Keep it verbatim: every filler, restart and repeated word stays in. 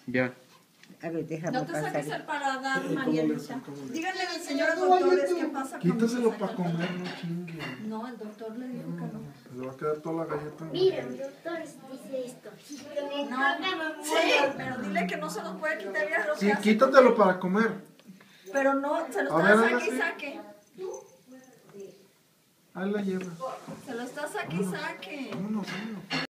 Ya. A ver, déjame No te pasar. saques el paladar, ¿Cómo María le Luisa. cómo le- Díganle a los señores doctores qué pasa cuando Quítaselo se para saca el comer, paladar. no chingue. No, el doctor le dijo que no. Se va a quedar toda la galleta. Miren, doctor, dice esto. Que me No, toca, me sí, muero. pero dile que no se los puede quitar ya lo que Sí, hace. quítatelo para comer. Pero no, se lo A está ver, saque y hágase. saque. Ahí la lleva. Se lo está saque y saque. Vámonos, vámonos.